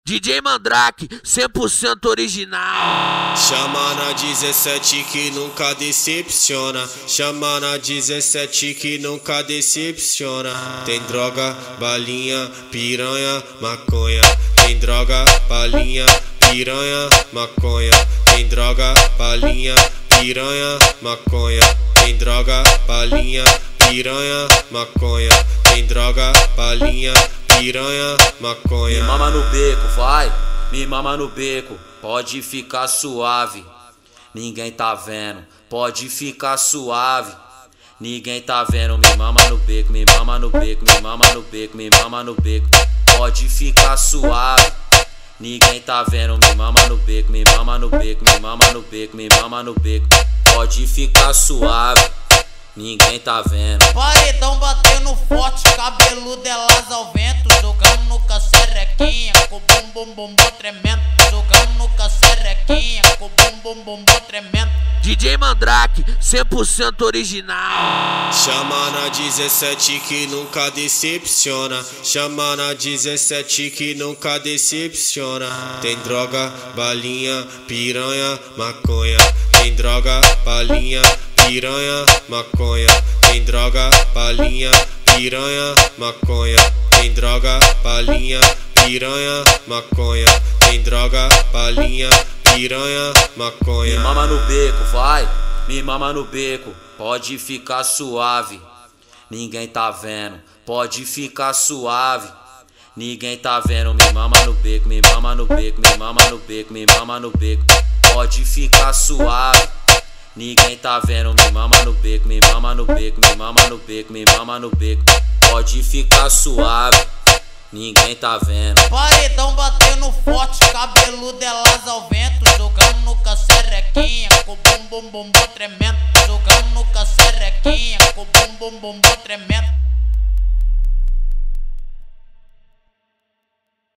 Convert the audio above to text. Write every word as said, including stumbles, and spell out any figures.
D J Mandrake, cem por cento original. Chama na dezessete que nunca decepciona. Chama na dezessete que nunca decepciona. Tem droga, balinha, piranha, maconha. Tem droga, balinha, piranha, maconha. Tem droga, balinha, piranha, maconha. Tem droga, balinha, piranha, maconha. Tem droga, balinha, piranha, maconha. Me mama no beco, vai, me mama no beco. Pode ficar suave, ninguém tá vendo. Pode ficar suave, ninguém tá vendo. Me mama no beco, me mama no beco, me mama no beco, me mama no beco. Pode ficar suave, ninguém tá vendo. Me mama no beco, me mama no beco, me mama no beco, me mama no beco. Pode ficar suave, ninguém tá vendo. Paredão batendo forte, cabeludo elas ao vento. Jogando no cacerequinha, com bum bum bum bum tremendo. Jogando no cacerequinha, com bum bum bum bum tremendo. D J Mandrake, cem por cento original. Chama na dezessete que nunca decepciona. Chama na dezessete que nunca decepciona. Tem droga, balinha, piranha, maconha. Tem droga, balinha, piranha, maconha. Tem droga, balinha, piranha, maconha. Tem droga, balinha, piranha, maconha. Tem droga, balinha, piranha, maconha. Me mama no beco, vai, me mama no beco. Pode ficar suave, ninguém tá vendo. Pode ficar suave, ninguém tá vendo. Me mama no beco, me mama no beco, me mama no beco, me mama no beco. Pode ficar suave, ninguém tá vendo. Me mama no beco, me mama no beco, me mama no beco, me mama no beco. Pode ficar suave, ninguém tá vendo. Paredão batendo forte, cabeludo elas ao vento. Jogando no cacerequinha, com bum bum bum bum tremendo. Jogando no cacerequinha, com bum bum bum bum tremendo.